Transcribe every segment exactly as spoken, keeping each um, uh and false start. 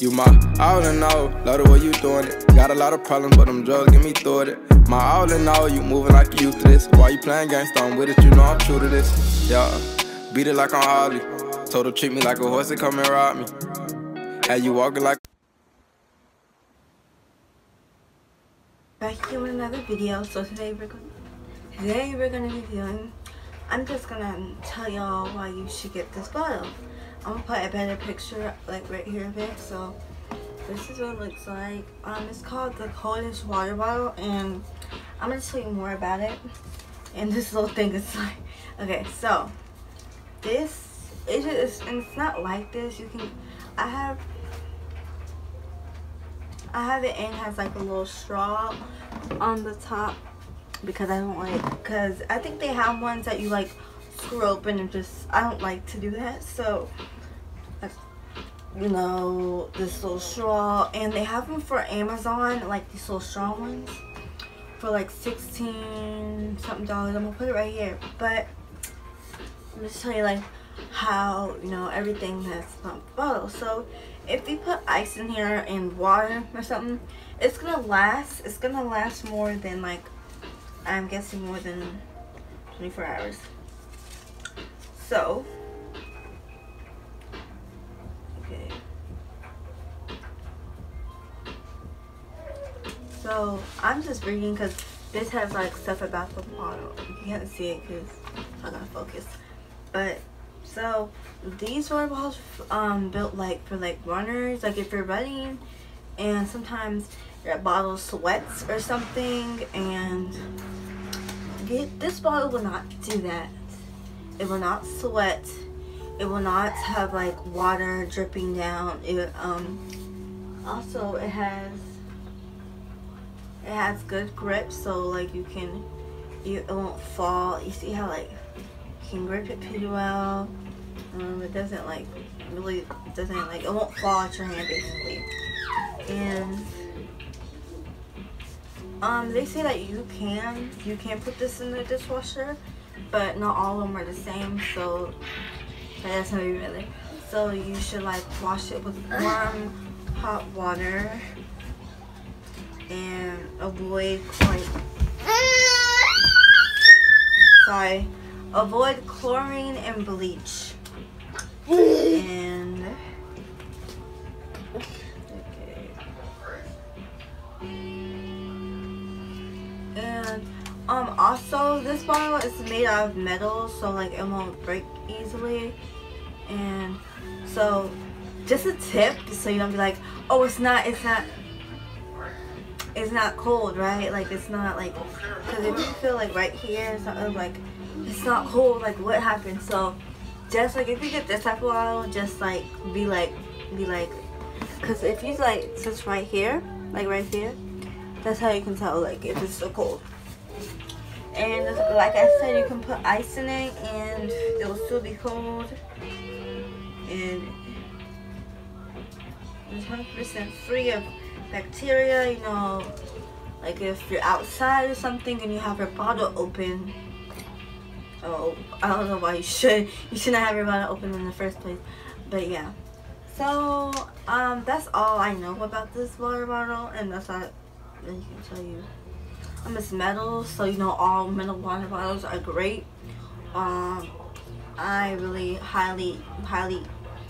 You my all in all, love the way you doing it. Got a lot of problems, but them drugs get me through it. My all in all, you moving like you to this. Why you playing gangsta? I'm with it, you know I'm true to this. Yeah, beat it like I'm Harley. Told her treat me like a horse and come and ride me. Had you walking like. Back here with another video. So today we're going today we're gonna be doing. I'm just gonna tell y'all why you should get this bottle. I'm gonna put a better picture like right here of it. So this is what it looks like. Um, it's called the coldest water bottle, and I'm gonna tell you more about it. And this little thing is like, okay, so this it is, and it's not like this. You can, I have, I have it and it has like a little straw on the top because I don't like, because I think they have ones that you like screw open and just, I don't like to do that. So you know, this little straw, and they have them for Amazon, like these little straw ones for like sixteen something dollars. I'm gonna put it right here, but I'm just tell you like how, you know, everything that's not the bottle. So if you put ice in here and water or something, it's gonna last it's gonna last more than, like, I'm guessing more than twenty-four hours. So So I'm just reading because this has like stuff about the bottle. You can't see it because I'm not gonna focus. But so these water bottles um built like for like runners, like if you're running and sometimes your bottle sweats or something, and get, this bottle will not do that. It will not sweat. It will not have like water dripping down. It um also it has It has good grip, so like you can, you it won't fall. You see how like you can grip it pretty well. Um, it doesn't like really it doesn't like it won't fall out your hand basically. And um, they say that you can you can put this in the dishwasher, but not all of them are the same. So that's not really. So you should like wash it with warm hot water. And avoid like sorry, avoid chlorine and bleach. And okay. And um also this bottle is made out of metal, so like it won't break easily. And so just a tip, so you don't be like, oh, it's not it's not it's not cold, right? Like it's not like, because if you feel like right here something like it's not cold, like what happened? So just like if you get this type of bottle, just like be like be like because if you like just right here, like right here, that's how you can tell like if it's so cold. And like I said, you can put ice in it and it will still be cold, and it's one hundred percent free of bacteria. You know, like if you're outside or something and you have your bottle open, oh, I don't know why you should you should not have your bottle open in the first place, but yeah. So um that's all I know about this water bottle, and that's all that I can tell you. Um it's metal, so you know all metal water bottles are great. um I really highly highly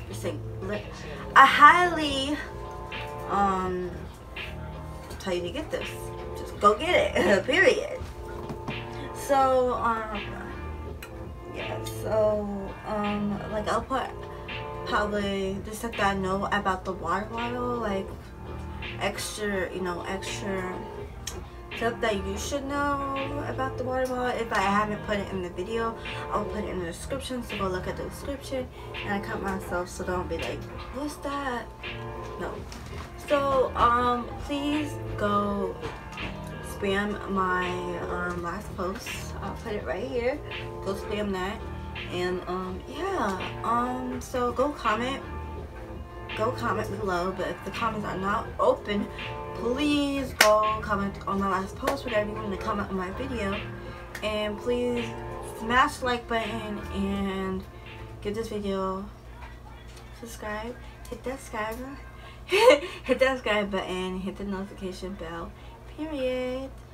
I highly um tell you to get this. Just go get it. Period. So um yeah, so um like I'll put probably the stuff that I know about the water bottle, like extra, you know, extra stuff that you should know about the water bottle. If I haven't put it in the video, I'll put it in the description, so go look at the description. And I cut myself, so don't be like, what's that? No. So um please go spam my um last post. I'll put it right here. Go spam that. And um yeah, um so go comment go comment below. But if the comments are not open, please go comment on my last post, whatever you want to comment on my video. And please smash the like button and give this video, subscribe, hit that subscribe hit that subscribe button, hit the notification bell, period.